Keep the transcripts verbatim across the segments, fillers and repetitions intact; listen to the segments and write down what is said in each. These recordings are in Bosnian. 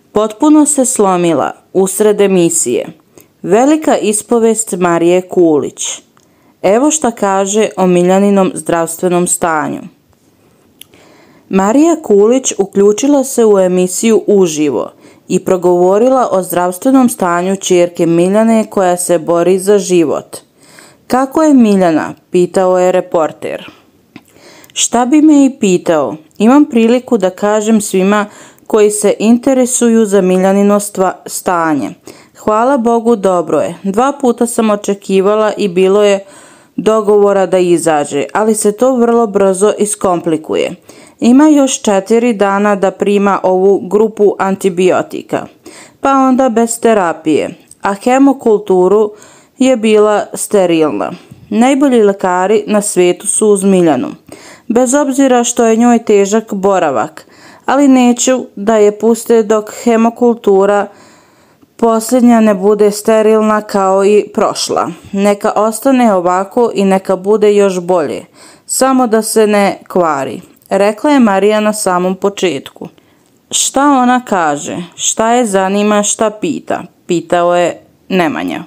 Potpuno se slomila usred emisije. Velika ispovest Marije Kulić. Evo šta kaže o Miljaninom zdravstvenom stanju. Marija Kulić uključila se u emisiju uživo i progovorila o zdravstvenom stanju ćerke Miljane koja se bori za život. Kako je Miljana? Pitao je reporter. Šta bi me i pitao? Imam priliku da kažem svima koji se interesuju za Miljanino stanje. Hvala Bogu, dobro je. Dva puta sam očekivala i bilo je dogovora da izađe, ali se to vrlo brzo iskomplikuje. Ima još četiri dana da prima ovu grupu antibiotika, pa onda bez terapije, a hemokulturu je bila sterilna. Najbolji lekari na svijetu su uz Miljanu, bez obzira što je njoj težak boravak, ali neću da je puste dok hemokultura posljednja ne bude sterilna kao i prošla. Neka ostane ovako i neka bude još bolje, samo da se ne kvari, rekla je Marija na samom početku. Šta ona kaže? Šta je zanima, šta pita? Pitao je Nemanja.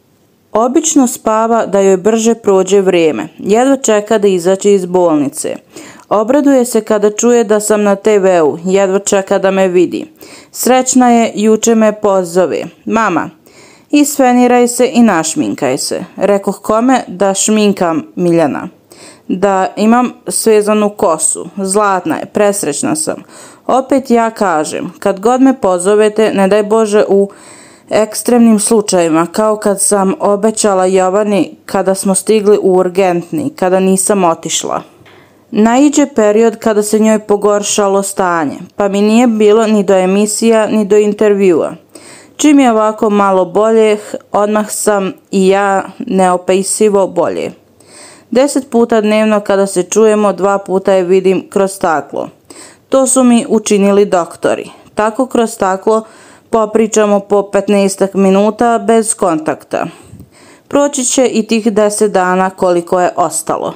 Obično spava da joj brže prođe vrijeme. Jedva čeka da izađe iz bolnice. Obraduje se kada čuje da sam na te veu. Jedva čeka da me vidi. Srećna je, juče me pozove. Mama, isfeniraj se i našminkaj se. Rekoh kome? Da šminkam Miljana. Da imam svezanu kosu. Zlatna je, presrećna sam. Opet ja kažem, kad god me pozovete, ne daj Bože u ekstremnim slučajevima, kao kad sam obećala Jovani kada smo stigli u urgentni, kada nisam otišla. Naiđe period kada se njoj pogoršalo stanje, pa mi nije bilo ni do emisija, ni do intervjua. Čim je ovako malo bolje, odmah sam i ja neopisivo bolje. Deset puta dnevno kada se čujemo, dva puta je vidim kroz staklo. To su mi učinili doktori. Tako kroz staklo popričamo po petnaestak minuta bez kontakta. Proći će i tih deset dana koliko je ostalo.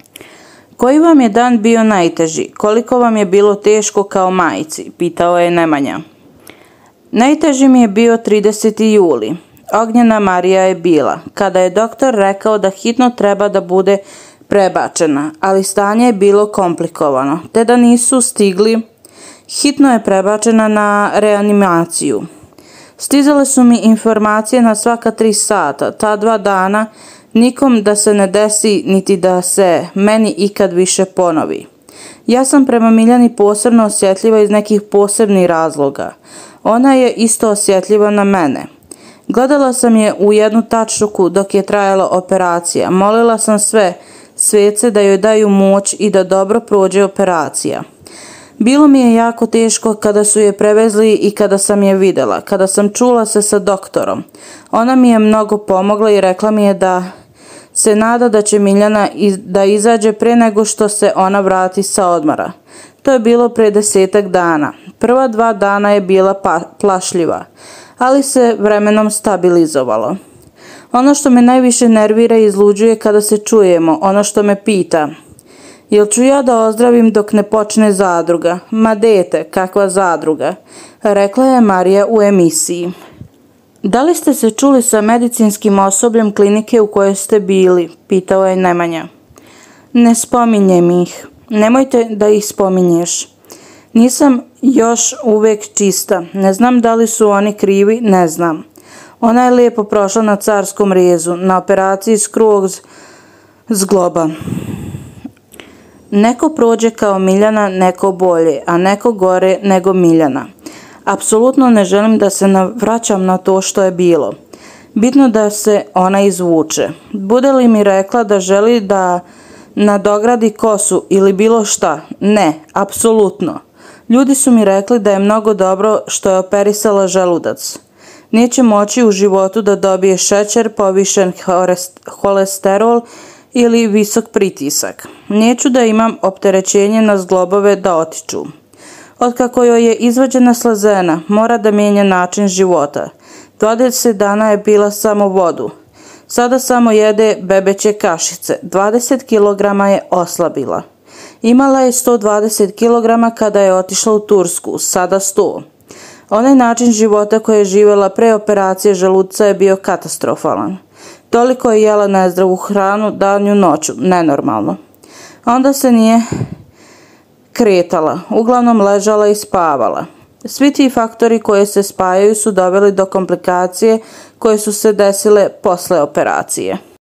Koji vam je dan bio najteži? Koliko vam je bilo teško kao majci? Pitao je Nemanja. Najteži mi je bio trideseti juli. Ognjena Marija je bila, kada je doktor rekao da hitno treba da bude prebačena, ali stanje je bilo komplikovano, te da nisu stigli. Hitno je prebačena na reanimaciju. Stizale su mi informacije na svaka tri sata, ta dva dana, nikom da se ne desi niti da se meni ikad više ponovi. Ja sam prema Miljani posebno osjetljiva iz nekih posebnih razloga. Ona je isto osjetljiva na mene. Gledala sam je u jednu tačku dok je trajala operacija. Molila sam sve svece da joj daju moć i da dobro prođe operacija. Bilo mi je jako teško kada su je prevezli i kada sam je vidjela, kada sam čula se sa doktorom. Ona mi je mnogo pomogla i rekla mi je da se nada da će Miljana iz, da izađe pre nego što se ona vrati sa odmora. To je bilo pre desetak dana. Prva dva dana je bila pa, plašljiva, ali se vremenom stabilizovalo. Ono što me najviše nervira i izluđuje kada se čujemo, ono što me pita. Jel ću ja da ozdravim dok ne počne zadruga? Ma dete, kakva zadruga? Rekla je Marija u emisiji. Da li ste se čuli sa medicinskim osobljem klinike u kojoj ste bili? Pitao je Nemanja. Ne spominjem ih. Nemojte da ih spominješ. Nisam još uvijek čista. Ne znam da li su oni krivi, ne znam. Ona je lijepo prošla na carskom rezu, na operaciji skroz zgloba. Neko prođe kao Miljana, neko bolje, a neko gore nego Miljana. Apsolutno ne želim da se vraćam na to što je bilo. Bitno da se ona izvuče. Bude li mi rekla da želi da nadogradi kosu ili bilo šta? Ne, apsolutno. Ljudi su mi rekli da je mnogo dobro što je operisala želudac. Neće moći u životu da dobije šećer, povišen holesterol ili visok pritisak. Neću da imam opterećenje na zglobove da otiču. Otkako joj je izvađena slezena, mora da mijenja način života. dvadeset dana je pila samo vodu. Sada samo jede bebeće kašice. dvadeset kilograma je oslabila. Imala je sto dvadeset kilograma kada je otišla u Tursku, sada sto. Onaj način života koji je živjela pre operacije želuca je bio katastrofalan. Toliko je jela nezdravu hranu danju noću, nenormalno. Onda se nije kretala, uglavnom ležala i spavala. Svi ti faktori koji se spajaju su doveli do komplikacije koje su se desile posle operacije.